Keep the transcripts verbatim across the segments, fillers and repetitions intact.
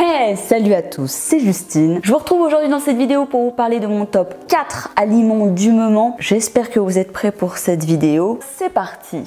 Hey, salut à tous, c'est Justine. Je vous retrouve aujourd'hui dans cette vidéo pour vous parler de mon top quatre aliments du moment. J'espère que vous êtes prêts pour cette vidéo. C'est parti!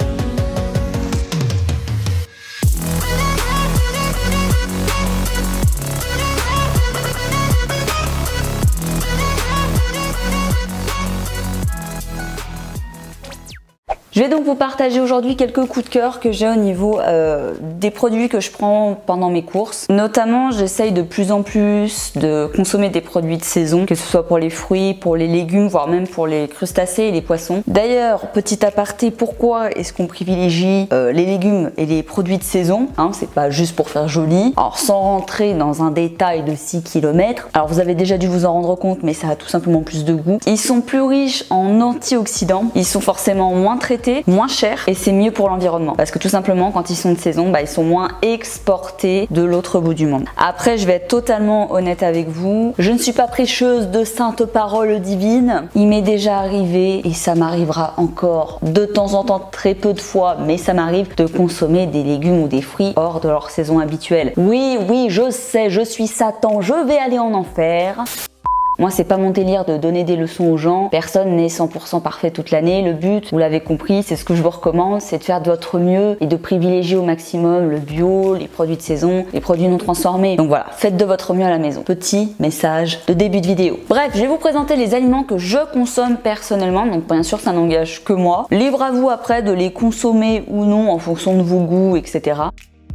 Je vais donc vous partager aujourd'hui quelques coups de cœur que j'ai au niveau euh, des produits que je prends pendant mes courses. Notamment, j'essaye de plus en plus de consommer des produits de saison, que ce soit pour les fruits, pour les légumes, voire même pour les crustacés et les poissons. D'ailleurs, petit aparté, pourquoi est-ce qu'on privilégie euh, les légumes et les produits de saison, hein, c'est pas juste pour faire joli. Alors, sans rentrer dans un détail de six kilomètres, alors vous avez déjà dû vous en rendre compte, mais ça a tout simplement plus de goût. Ils sont plus riches en antioxydants, ils sont forcément moins traités, moins cher, et c'est mieux pour l'environnement parce que tout simplement quand ils sont de saison, bah, ils sont moins exportés de l'autre bout du monde. Après, je vais être totalement honnête avec vous, je ne suis pas prêcheuse de saintes paroles divines. Il m'est déjà arrivé, et ça m'arrivera encore de temps en temps, très peu de fois, mais ça m'arrive de consommer des légumes ou des fruits hors de leur saison habituelle. Oui, oui, je sais, je suis Satan, je vais aller en enfer. Moi, c'est pas mon délire de donner des leçons aux gens. Personne n'est cent pour cent parfait toute l'année. Le but, vous l'avez compris, c'est ce que je vous recommande, c'est de faire de votre mieux et de privilégier au maximum le bio, les produits de saison, les produits non transformés. Donc voilà, faites de votre mieux à la maison. Petit message de début de vidéo. Bref, je vais vous présenter les aliments que je consomme personnellement. Donc bien sûr, ça n'engage que moi. Libre à vous après de les consommer ou non en fonction de vos goûts, et cetera.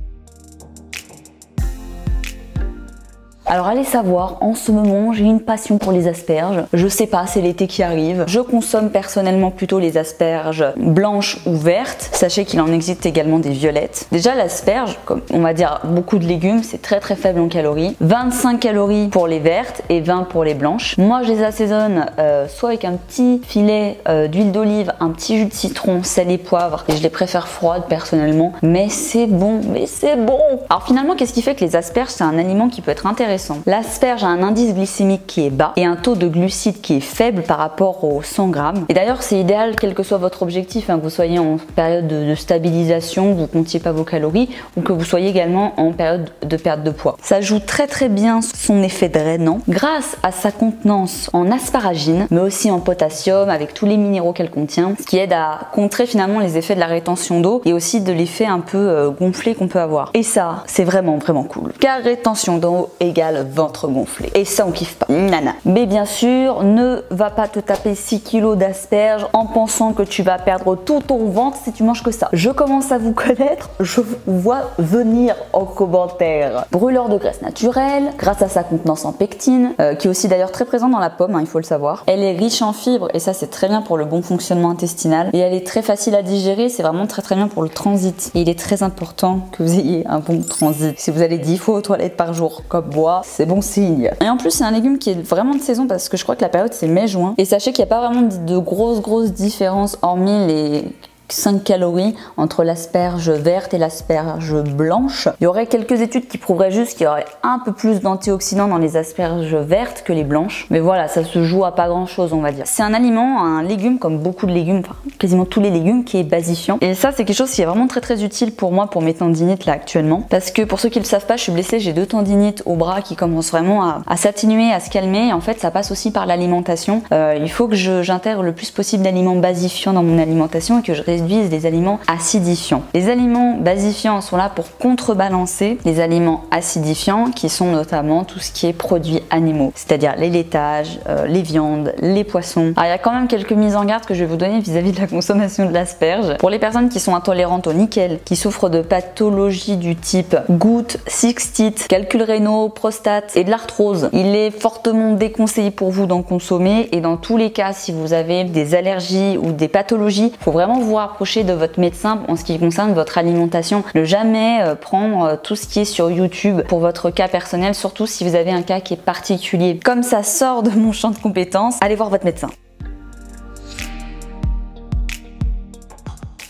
Alors allez savoir, en ce moment j'ai une passion pour les asperges. Je sais pas, c'est l'été qui arrive. Je consomme personnellement plutôt les asperges blanches ou vertes. Sachez qu'il en existe également des violettes. Déjà l'asperge, comme on va dire beaucoup de légumes, c'est très très faible en calories. vingt-cinq calories pour les vertes et vingt pour les blanches. Moi je les assaisonne euh, soit avec un petit filet euh, d'huile d'olive, un petit jus de citron, sel et poivre. Et je les préfère froides personnellement. Mais c'est bon, mais c'est bon. Alors finalement, qu'est-ce qui fait que les asperges c'est un aliment qui peut être intéressant? L'asperge a un indice glycémique qui est bas et un taux de glucides qui est faible par rapport aux cent grammes. Et d'ailleurs, c'est idéal quel que soit votre objectif, hein, que vous soyez en période de, de stabilisation, que vous ne comptiez pas vos calories ou que vous soyez également en période de perte de poids. Ça joue très très bien son effet drainant grâce à sa contenance en asparagine, mais aussi en potassium avec tous les minéraux qu'elle contient, ce qui aide à contrer finalement les effets de la rétention d'eau et aussi de l'effet un peu euh, gonflé qu'on peut avoir. Et ça, c'est vraiment vraiment cool. Car rétention d'eau égale ventre gonflé. Et ça, on kiffe pas. Nana. Mais bien sûr, ne va pas te taper six kilos d'asperges en pensant que tu vas perdre tout ton ventre si tu manges que ça. Je commence à vous connaître, je vous vois venir en commentaire. Brûleur de graisse naturelle, grâce à sa contenance en pectine, euh, qui est aussi d'ailleurs très présente dans la pomme, hein, il faut le savoir. Elle est riche en fibres et ça, c'est très bien pour le bon fonctionnement intestinal. Et elle est très facile à digérer, c'est vraiment très très bien pour le transit. Et il est très important que vous ayez un bon transit. Si vous allez dix fois aux toilettes par jour, comme bois, c'est bon signe. Et en plus, c'est un légume qui est vraiment de saison parce que je crois que la période c'est mai-juin. Et sachez qu'il n'y a pas vraiment de grosses grosses différences hormis les cinq calories entre l'asperge verte et l'asperge blanche. Il y aurait quelques études qui prouveraient juste qu'il y aurait un peu plus d'antioxydants dans les asperges vertes que les blanches. Mais voilà, ça se joue à pas grand chose, on va dire. C'est un aliment, un légume comme beaucoup de légumes, enfin quasiment tous les légumes, qui est basifiant. Et ça, c'est quelque chose qui est vraiment très très utile pour moi pour mes tendinites là actuellement. Parce que pour ceux qui le savent pas, je suis blessée, j'ai deux tendinites au bras qui commencent vraiment à, à s'atténuer, à se calmer. Et en fait, ça passe aussi par l'alimentation. Euh, il faut que j'intègre le plus possible d'aliments basifiants dans mon alimentation et que je réduisent des aliments acidifiants. Les aliments basifiants sont là pour contrebalancer les aliments acidifiants qui sont notamment tout ce qui est produits animaux, c'est-à-dire les laitages, euh, les viandes, les poissons. Alors il y a quand même quelques mises en garde que je vais vous donner vis-à-vis de la consommation de l'asperge. Pour les personnes qui sont intolérantes au nickel, qui souffrent de pathologies du type goutte, cystite, calculs rénaux, prostate et de l'arthrose, il est fortement déconseillé pour vous d'en consommer. Et dans tous les cas, si vous avez des allergies ou des pathologies, il faut vraiment vous rapprocher de votre médecin en ce qui concerne votre alimentation. Ne jamais euh, prendre euh, tout ce qui est sur YouTube pour votre cas personnel, surtout si vous avez un cas qui est particulier. Comme ça sort de mon champ de compétences, allez voir votre médecin.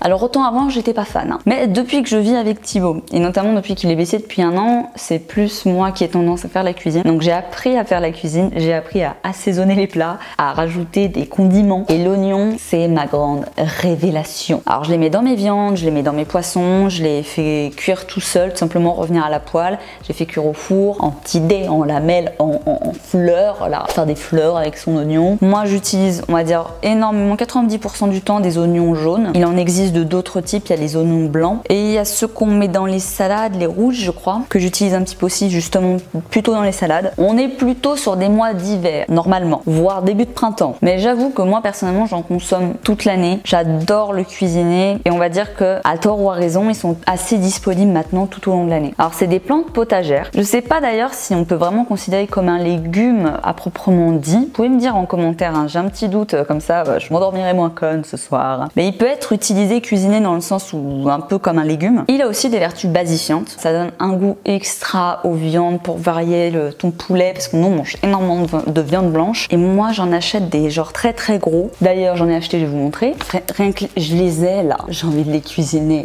Alors autant avant j'étais pas fan, hein. Mais depuis que je vis avec Thibaut, et notamment depuis qu'il est baissé depuis un an, c'est plus moi qui ai tendance à faire la cuisine. Donc j'ai appris à faire la cuisine, j'ai appris à assaisonner les plats, à rajouter des condiments. Et l'oignon, c'est ma grande révélation. Alors je les mets dans mes viandes, je les mets dans mes poissons, je les fais cuire tout seul, tout simplement revenir à la poêle. J'ai fait cuire au four, en petits dés, en lamelles, en, en, en fleurs, là, faire des fleurs avec son oignon. Moi j'utilise, on va dire, énormément, quatre-vingt-dix pour cent du temps des oignons jaunes. Il en existe de d'autres types, il y a les oignons blancs et il y a ceux qu'on met dans les salades, les rouges je crois, que j'utilise un petit peu aussi justement plutôt dans les salades. On est plutôt sur des mois d'hiver, normalement, voire début de printemps. Mais j'avoue que moi personnellement j'en consomme toute l'année. J'adore le cuisiner et on va dire que à tort ou à raison, ils sont assez disponibles maintenant tout au long de l'année. Alors c'est des plantes potagères. Je sais pas d'ailleurs si on peut vraiment considérer comme un légume à proprement dit. Vous pouvez me dire en commentaire, hein. J'ai un petit doute, comme ça bah, je m'endormirai moins conne ce soir. Mais il peut être utilisé, cuisiné dans le sens où un peu comme un légume. Il a aussi des vertus basifiantes. Ça donne un goût extra aux viandes pour varier le, ton poulet parce que nous on mange énormément de, de viande blanche et moi j'en achète des genre très très gros. D'ailleurs j'en ai acheté, je vais vous montrer. Rien que je les ai là, j'ai envie de les cuisiner.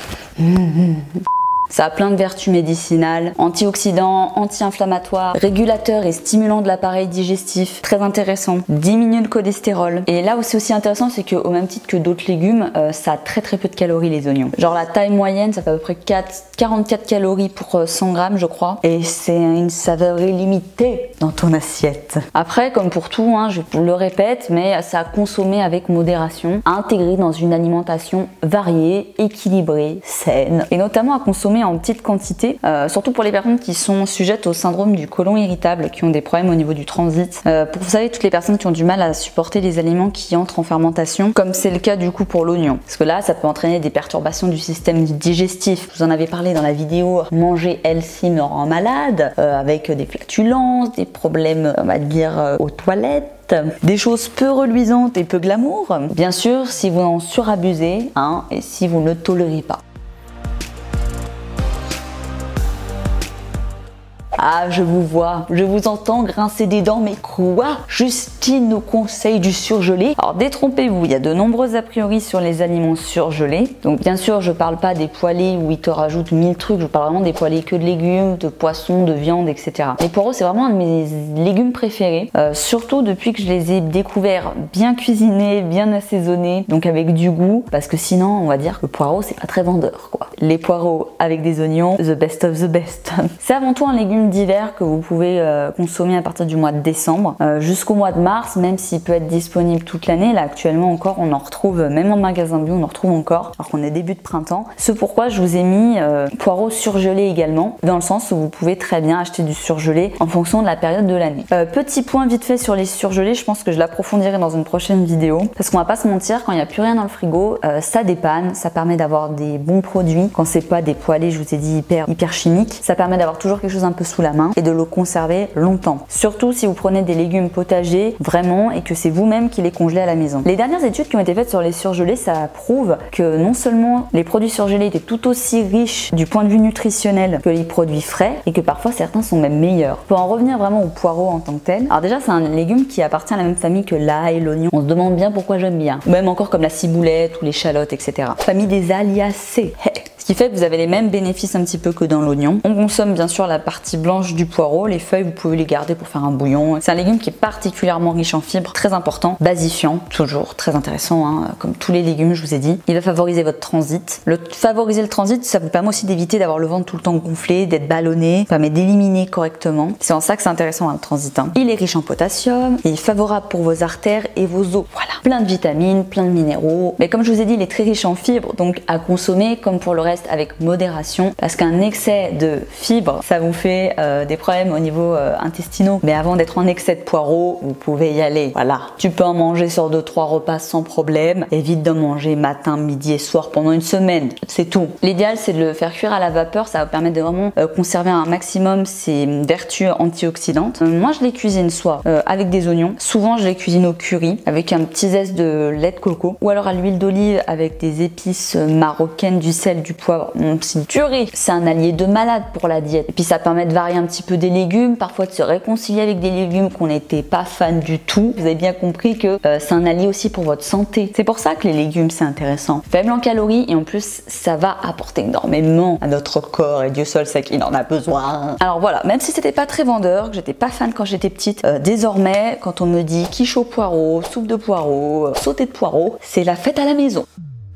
Mmh. Ça a plein de vertus médicinales, antioxydants, anti-inflammatoires, régulateurs et stimulants de l'appareil digestif, très intéressant, diminue le cholestérol. Et là où c'est aussi intéressant, c'est qu'au même titre que d'autres légumes, euh, ça a très très peu de calories les oignons. Genre la taille moyenne, ça fait à peu près quarante-quatre calories pour cent grammes je crois. Et c'est une saveur illimitée dans ton assiette. Après, comme pour tout, hein, je le répète, mais ça à consommer avec modération, à intégrer dans une alimentation variée, équilibrée, saine, et notamment à consommer en petite quantité, euh, surtout pour les personnes qui sont sujettes au syndrome du côlon irritable, qui ont des problèmes au niveau du transit. Euh, pour vous savez, toutes les personnes qui ont du mal à supporter les aliments qui entrent en fermentation, comme c'est le cas du coup pour l'oignon. Parce que là, ça peut entraîner des perturbations du système digestif. Je vous en avais parlé dans la vidéo Manger healthy me rend malade, euh, avec des flatulences, des problèmes, on va dire, euh, aux toilettes. Des choses peu reluisantes et peu glamour. Bien sûr, si vous en surabusez, hein, et si vous ne tolérez pas. Ah, je vous vois, je vous entends grincer des dents, mais quoi? Justine nous conseille du surgelé. Alors détrompez-vous, il y a de nombreux a priori sur les aliments surgelés. Donc bien sûr, je parle pas des poêlés où ils te rajoutent mille trucs, je parle vraiment des poêlés que de légumes, de poissons, de viande, et cetera. Les poireaux, c'est vraiment un de mes légumes préférés, euh, surtout depuis que je les ai découverts bien cuisinés, bien assaisonnés, donc avec du goût, parce que sinon, on va dire que le poireau, c'est pas très vendeur, quoi. Les poireaux avec des oignons, the best of the best. C'est avant tout un légume d'hiver que vous pouvez euh, consommer à partir du mois de décembre euh, jusqu'au mois de mars, même s'il peut être disponible toute l'année. Là actuellement encore on en retrouve, même en magasin bio on en retrouve encore, alors qu'on est début de printemps. C'est pourquoi je vous ai mis euh, poireaux surgelés également, dans le sens où vous pouvez très bien acheter du surgelé en fonction de la période de l'année. Euh, petit point vite fait sur les surgelés, je pense que je l'approfondirai dans une prochaine vidéo, parce qu'on va pas se mentir, quand il n'y a plus rien dans le frigo, euh, ça dépanne, ça permet d'avoir des bons produits, quand c'est pas des poêlés, je vous ai dit hyper, hyper chimiques, ça permet d'avoir toujours quelque chose un peu sous la main et de le conserver longtemps. Surtout si vous prenez des légumes potagers vraiment et que c'est vous-même qui les congelez à la maison. Les dernières études qui ont été faites sur les surgelés, ça prouve que non seulement les produits surgelés étaient tout aussi riches du point de vue nutritionnel que les produits frais et que parfois certains sont même meilleurs. Pour en revenir vraiment au poireau en tant que tel, alors déjà c'est un légume qui appartient à la même famille que l'ail, l'oignon. On se demande bien pourquoi j'aime bien. Ou même encore comme la ciboulette ou l'échalote, et cetera. Famille des aliacées. Hey. Ce qui fait que vous avez les mêmes bénéfices un petit peu que dans l'oignon. On consomme bien sûr la partie blanche du poireau, les feuilles vous pouvez les garder pour faire un bouillon. C'est un légume qui est particulièrement riche en fibres, très important, basifiant, toujours très intéressant, hein, comme tous les légumes je vous ai dit. Il va favoriser votre transit. Le, favoriser le transit, ça vous permet aussi d'éviter d'avoir le ventre tout le temps gonflé, d'être ballonné, ça permet d'éliminer correctement. C'est en ça que c'est intéressant hein, le transit. Hein. Il est riche en potassium, il est favorable pour vos artères et vos os. Voilà, plein de vitamines, plein de minéraux. Mais comme je vous ai dit, il est très riche en fibres, donc à consommer comme pour le reste avec modération, parce qu'un excès de fibres ça vous fait euh, des problèmes au niveau euh, intestinaux. Mais avant d'être en excès de poireaux, vous pouvez y aller. Voilà, tu peux en manger sur deux trois repas sans problème. Évite d'en manger matin, midi et soir pendant une semaine, c'est tout. L'idéal c'est de le faire cuire à la vapeur, ça va permettre de vraiment euh, conserver un maximum ses vertus antioxydantes. Euh, moi je les cuisine soit euh, avec des oignons, souvent je les cuisine au curry avec un petit zeste de lait de coco, ou alors à l'huile d'olive avec des épices marocaines, du sel, du poivre, mon petit durée. C'est un allié de malade pour la diète. Et puis ça permet de varier un petit peu des légumes, parfois de se réconcilier avec des légumes qu'on n'était pas fan du tout. Vous avez bien compris que euh, c'est un allié aussi pour votre santé. C'est pour ça que les légumes c'est intéressant. Faible en calories et en plus ça va apporter énormément à notre corps et Dieu seul sait qu'il en a besoin. Alors voilà, même si c'était pas très vendeur, que j'étais pas fan quand j'étais petite, euh, désormais quand on me dit quiche au poireau, soupe de poireau, euh, sauté de poireau, c'est la fête à la maison.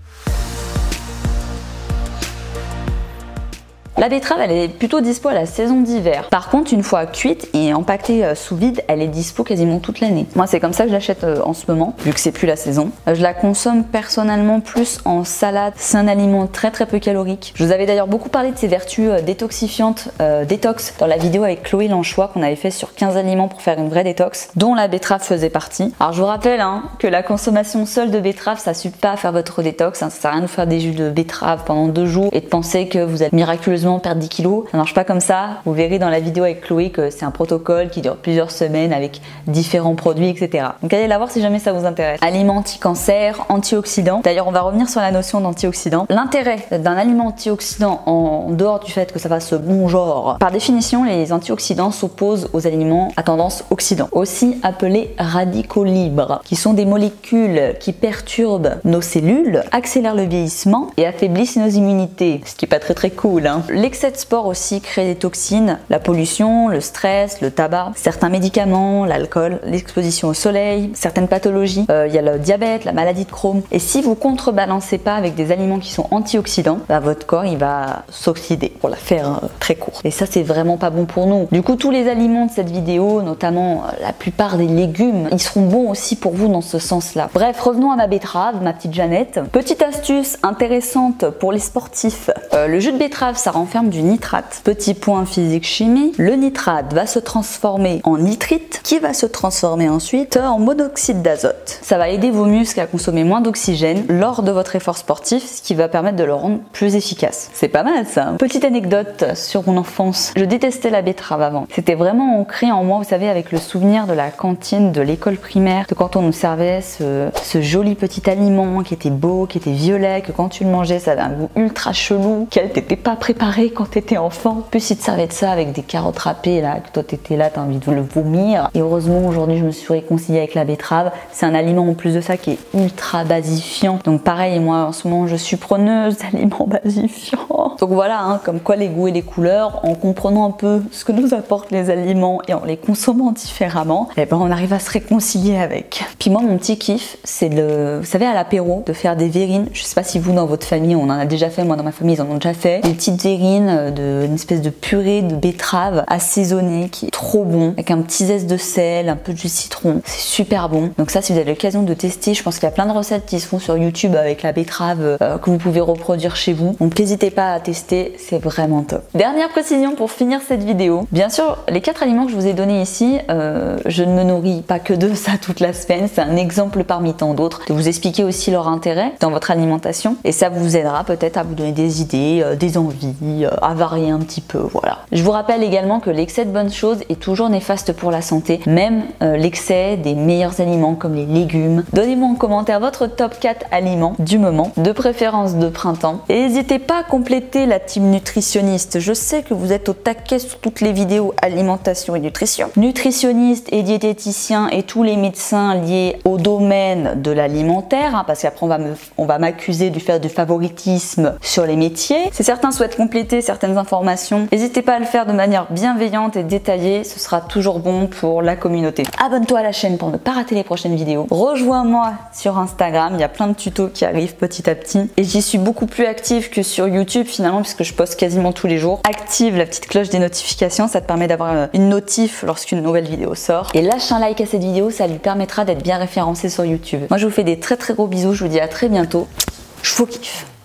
La betterave, elle est plutôt dispo à la saison d'hiver. Par contre, une fois cuite et empaquetée sous vide, elle est dispo quasiment toute l'année. Moi, c'est comme ça que je l'achète en ce moment, vu que c'est plus la saison. Je la consomme personnellement plus en salade. C'est un aliment très très peu calorique. Je vous avais d'ailleurs beaucoup parlé de ses vertus détoxifiantes, euh, détox, dans la vidéo avec Chloé Lanchois qu'on avait fait sur quinze aliments pour faire une vraie détox, dont la betterave faisait partie. Alors je vous rappelle hein, que la consommation seule de betterave, ça ne suffit pas à faire votre détox. Hein. Ça sert à rien de faire des jus de betterave pendant deux jours et de penser que vous êtes miraculeusement perdre dix kilos, ça marche pas comme ça. Vous verrez dans la vidéo avec Chloé que c'est un protocole qui dure plusieurs semaines avec différents produits, et cetera. Donc allez la voir si jamais ça vous intéresse. Aliment anti-cancer, antioxydant. D'ailleurs, on va revenir sur la notion d'antioxydant. L'intérêt d'un aliment antioxydant en dehors du fait que ça fasse bon genre. Par définition, les antioxydants s'opposent aux aliments à tendance oxydant, aussi appelés radicaux libres, qui sont des molécules qui perturbent nos cellules, accélèrent le vieillissement et affaiblissent nos immunités, ce qui est pas très très cool. Hein. L'excès de sport aussi crée des toxines, la pollution, le stress, le tabac, certains médicaments, l'alcool, l'exposition au soleil, certaines pathologies, il euh, y a le diabète, la maladie de Crohn. Et si vous contrebalancez pas avec des aliments qui sont antioxydants, bah, votre corps il va s'oxyder, pour la faire euh, très court. Et ça c'est vraiment pas bon pour nous. Du coup tous les aliments de cette vidéo, notamment euh, la plupart des légumes, ils seront bons aussi pour vous dans ce sens-là. Bref, revenons à ma betterave, ma petite Jeannette. Petite astuce intéressante pour les sportifs, euh, le jus de betterave ça renferme du nitrate. Petit point physique-chimie, le nitrate va se transformer en nitrite qui va se transformer ensuite en monoxyde d'azote. Ça va aider vos muscles à consommer moins d'oxygène lors de votre effort sportif, ce qui va permettre de le rendre plus efficace. C'est pas mal ça. Petite anecdote sur mon enfance, je détestais la betterave avant. C'était vraiment ancré en moi, vous savez, avec le souvenir de la cantine de l'école primaire, de quand on nous servait ce, ce joli petit aliment qui était beau, qui était violet, que quand tu le mangeais ça avait un goût ultra chelou, qu'elle t'était pas préparée quand t'étais enfant. En plus, il te servait de ça avec des carottes râpées là, que toi t'étais là, t'as envie de le vomir. Et heureusement, aujourd'hui, je me suis réconciliée avec la betterave. C'est un aliment en plus de ça qui est ultra basifiant. Donc pareil, moi en ce moment, je suis preneuse d'aliments basifiants. Donc voilà, hein, comme quoi les goûts et les couleurs, en comprenant un peu ce que nous apportent les aliments et en les consommant différemment, eh ben on arrive à se réconcilier avec. Puis moi, mon petit kiff, c'est le, vous savez, à l'apéro, de faire des verrines. Je sais pas si vous dans votre famille, on en a déjà fait. Moi dans ma famille, ils en ont déjà fait. Des petites verrines de une espèce de purée de betterave assaisonnée qui est trop bon, avec un petit zeste de sel, un peu de jus de citron. C'est super bon. Donc ça, si vous avez l'occasion de tester, je pense qu'il y a plein de recettes qui se font sur YouTube avec la betterave euh, que vous pouvez reproduire chez vous. Donc n'hésitez pas à tester, c'est vraiment top. Dernière précision pour finir cette vidéo. Bien sûr, les quatre aliments que je vous ai donnés ici, euh, je ne me nourris pas que de ça toute la semaine. C'est un exemple parmi tant d'autres de vous expliquer aussi leur intérêt dans votre alimentation et ça vous aidera peut-être à vous donner des idées, euh, des envies, à varier un petit peu, voilà. Je vous rappelle également que l'excès de bonnes choses est toujours néfaste pour la santé, même euh, l'excès des meilleurs aliments comme les légumes. Donnez-moi en commentaire votre top quatre aliments du moment, de préférence de printemps. Et n'hésitez pas à compléter la team nutritionniste. Je sais que vous êtes au taquet sur toutes les vidéos alimentation et nutrition. Nutritionnistes et diététiciens et tous les médecins liés au domaine de l'alimentaire, hein, parce qu'après on va me, on va m'accuser de faire du favoritisme sur les métiers. Si certains souhaitent compléter certaines informations, n'hésitez pas à le faire de manière bienveillante et détaillée, ce sera toujours bon pour la communauté. Abonne-toi à la chaîne pour ne pas rater les prochaines vidéos. Rejoins-moi sur Instagram, il y a plein de tutos qui arrivent petit à petit et j'y suis beaucoup plus active que sur YouTube finalement puisque je poste quasiment tous les jours. Active la petite cloche des notifications, ça te permet d'avoir une notif lorsqu'une nouvelle vidéo sort. Et lâche un like à cette vidéo, ça lui permettra d'être bien référencé sur YouTube. Moi je vous fais des très très gros bisous, je vous dis à très bientôt. Je vous kiffe.